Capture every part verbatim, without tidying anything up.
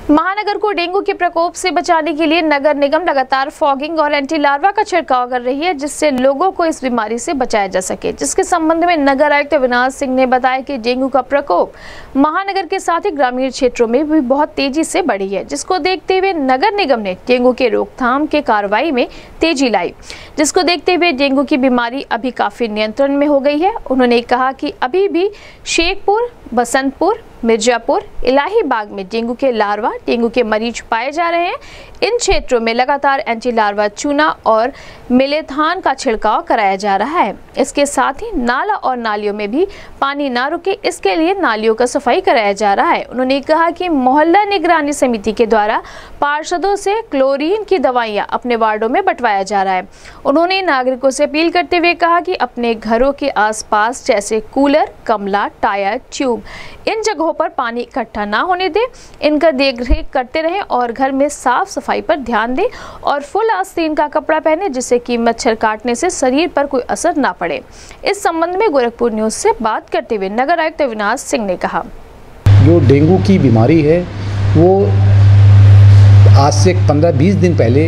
महानगर को डेंगू के प्रकोप से बचाने के लिए नगर निगम लगातार फॉगिंग और एंटी लार्वा का छिड़काव कर रही है, जिससे लोगों को इस बीमारी से बचाया जा सके। जिसके संबंध में नगर आयुक्त अविनाश सिंह ने बताया कि डेंगू का प्रकोप महानगर के साथ ही ग्रामीण क्षेत्रों में भी बहुत तेजी से बढ़ी है, जिसको देखते हुए नगर निगम ने डेंगू के रोकथाम के कार्रवाई में तेजी लाई, जिसको देखते हुए डेंगू की बीमारी अभी काफी नियंत्रण में हो गई है। उन्होंने कहा कि अभी भी शेखपुर, बसंतपुर, मिर्जापुर, इलाहीबाग में डेंगू के लार्वा, डेंगू के मरीज पाए जा रहे हैं। इन क्षेत्रों में लगातार एंटी लार्वा चूना और मिलेथान का छिड़काव कराया जा रहा है। इसके साथ ही नाला और नालियों में भी पानी ना रुके, इसके लिए नालियों का सफाई कराया जा रहा है। उन्होंने कहा कि मोहल्ला निगरानी समिति के द्वारा पार्षदों से क्लोरीन की दवाइयां अपने वार्डों में बंटवाया जा रहा है। उन्होंने नागरिकों से अपील करते हुए कहा कि अपने घरों के आसपास जैसे कूलर, गमला, टायर, ट्यूब, इन जगहों पर पानी इकट्ठा ना होने दें, इनका देखरेख करते रहें और घर में साफ सफाई पर ध्यान दें और फुल आस्तीन का कपड़ा पहने, जिससे कि मच्छर काटने से शरीर पर कोई असर ना पड़े। इस संबंध में गोरखपुर न्यूज से बात करते हुए नगर आयुक्त अविनाश सिंह ने कहा, जो डेंगू की बीमारी है वो आज से पंद्रह बीस दिन पहले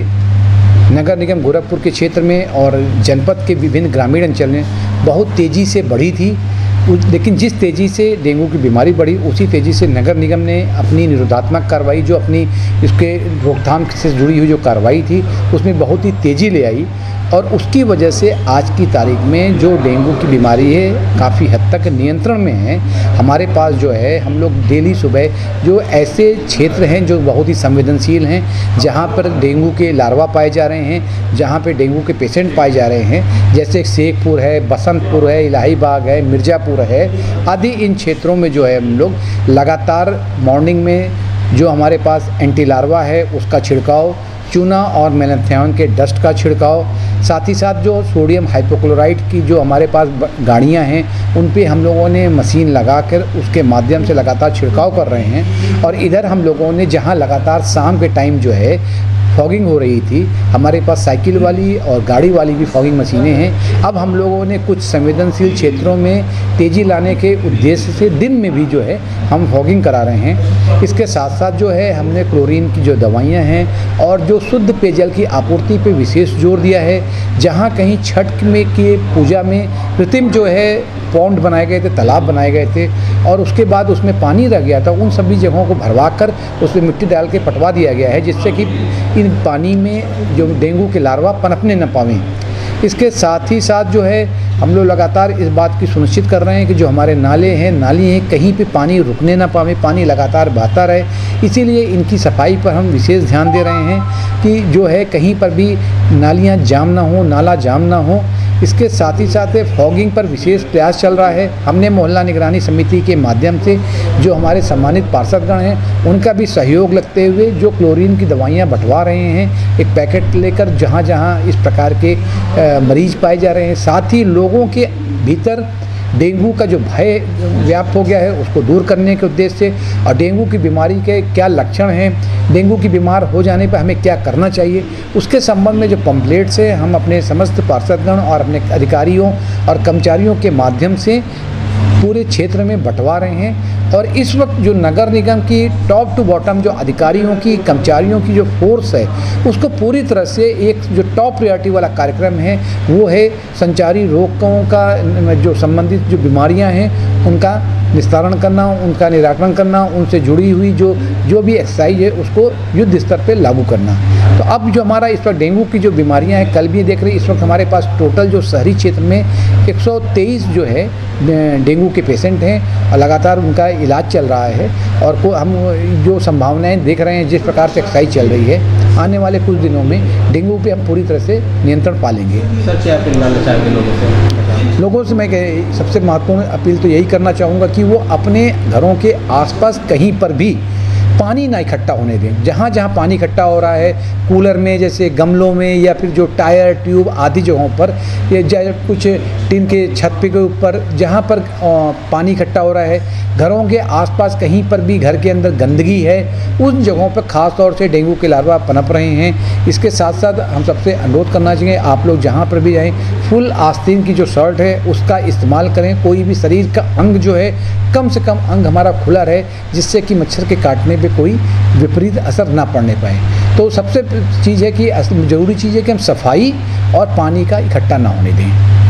नगर निगम गोरखपुर के क्षेत्र में और जनपद के विभिन्न ग्रामीण अंचल में बहुत तेज़ी से बढ़ी थी। लेकिन जिस तेज़ी से डेंगू की बीमारी बढ़ी, उसी तेज़ी से नगर निगम ने अपनी निरोधात्मक कार्रवाई, जो अपनी इसके रोकथाम से जुड़ी हुई जो कार्रवाई थी, उसमें बहुत ही तेज़ी ले आई और उसकी वजह से आज की तारीख में जो डेंगू की बीमारी है काफ़ी हद तक नियंत्रण में है। हमारे पास जो है, हम लोग डेली सुबह जो ऐसे क्षेत्र हैं जो बहुत ही संवेदनशील हैं, जहाँ पर डेंगू के लार्वा पाए जा रहे हैं, जहाँ पे डेंगू के पेशेंट पाए जा रहे हैं, जैसे शेखपुर है, बसंतपुर है, इलाहीबाग है, मिर्ज़ापुर है आदि, इन क्षेत्रों में जो है हम लोग लगातार मॉर्निंग में जो हमारे पास एंटी लार्वा है उसका छिड़काव, चूना और मेलाथियान के डस्ट का छिड़काव, साथ ही साथ जो सोडियम हाइपोक्लोराइट की जो हमारे पास गाड़ियां हैं उन पे हम लोगों ने मशीन लगाकर उसके माध्यम से लगातार छिड़काव कर रहे हैं। और इधर हम लोगों ने जहां लगातार शाम के टाइम जो है फॉगिंग हो रही थी, हमारे पास साइकिल वाली और गाड़ी वाली भी फॉगिंग मशीनें हैं। अब हम लोगों ने कुछ संवेदनशील क्षेत्रों में तेज़ी लाने के उद्देश्य से दिन में भी जो है हम फॉगिंग करा रहे हैं। इसके साथ साथ जो है हमने क्लोरीन की जो दवाइयां हैं और जो शुद्ध पेयजल की आपूर्ति पे विशेष जोर दिया है। जहां कहीं छठ में की पूजा में कृत्रिम जो है पौंड बनाए गए थे, तालाब बनाए गए थे और उसके बाद उसमें पानी रह गया था, उन सभी जगहों को भरवा कर उसमें मिट्टी डाल के पटवा दिया गया है, जिससे कि इन पानी में जो डेंगू के लार्वा पनपने न पावें। इसके साथ ही साथ जो है हम लोग लगातार इस बात की सुनिश्चित कर रहे हैं कि जो हमारे नाले हैं, नाली हैं, कहीं पे पानी रुकने ना पावे, पानी लगातार बहता रहे। इसीलिए इनकी सफाई पर हम विशेष ध्यान दे रहे हैं कि जो है कहीं पर भी नालियाँ जाम ना हो, नाला जाम ना हो। इसके साथ ही साथ फॉगिंग पर विशेष प्रयास चल रहा है। हमने मोहल्ला निगरानी समिति के माध्यम से जो हमारे सम्मानित पार्षदगण हैं उनका भी सहयोग लगते हुए जो क्लोरीन की दवाइयाँ बंटवा रहे हैं, एक पैकेट लेकर जहाँ जहाँ इस प्रकार के मरीज पाए जा रहे हैं। साथ ही लोगों के भीतर डेंगू का जो भय व्याप्त हो गया है उसको दूर करने के उद्देश्य से, और डेंगू की बीमारी के क्या लक्षण हैं, डेंगू की बीमार हो जाने पर हमें क्या करना चाहिए, उसके संबंध में जो पम्पलेट्स है हम अपने समस्त पार्षदगण और अपने अधिकारियों और कर्मचारियों के माध्यम से पूरे क्षेत्र में बंटवा रहे हैं। और इस वक्त जो नगर निगम की टॉप टू बॉटम जो अधिकारियों की, कर्मचारियों की जो फोर्स है उसको पूरी तरह से एक जो टॉप प्रायोरिटी वाला कार्यक्रम है वो है संचारी रोगों का, जो संबंधित जो बीमारियां हैं उनका निस्तारण करना, उनका निराकरण करना, उनसे जुड़ी हुई जो जो भी एक्सरसाइज है उसको युद्ध स्तर पे लागू करना। तो अब जो हमारा इस वक्त डेंगू की जो बीमारियां हैं, कल भी देख रहे, इस वक्त हमारे पास टोटल जो शहरी क्षेत्र में एक सौ तेईस जो है डेंगू के पेशेंट हैं और लगातार उनका इलाज चल रहा है। और को हम जो संभावनाएं देख रहे हैं, जिस प्रकार से एक्सरसाइज चल रही है, आने वाले कुछ दिनों में डेंगू पे हम पूरी तरह से नियंत्रण पालेंगे। सर, क्या अपील करना चाहेंगे लोगों से? लोगों से मैं सबसे महत्वपूर्ण अपील तो यही करना चाहूँगा कि वो अपने घरों के आसपास कहीं पर भी पानी ना इकट्ठा होने दें। जहाँ जहाँ पानी इकट्ठा हो रहा है, कूलर में, जैसे गमलों में, या फिर जो टायर, ट्यूब आदि जगहों पर, या कुछ टीन के छत पे के ऊपर जहाँ पर पानी इकट्ठा हो रहा है, घरों के आसपास कहीं पर भी घर के अंदर गंदगी है, उन जगहों पर ख़ास तौर से डेंगू के लार्वा पनप रहे हैं। इसके साथ साथ हम सबसे अनुरोध करना चाहिए, आप लोग जहाँ पर भी जाएँ फुल आस्तीन की जो शर्ट है उसका इस्तेमाल करें। कोई भी शरीर का अंग जो है, कम से कम अंग हमारा खुला रहे, जिससे कि मच्छर के काटने पे कोई विपरीत असर ना पड़ने पाए। तो सबसे चीज़ है कि ज़रूरी चीज़ है कि हम सफाई और पानी का इकट्ठा ना होने दें।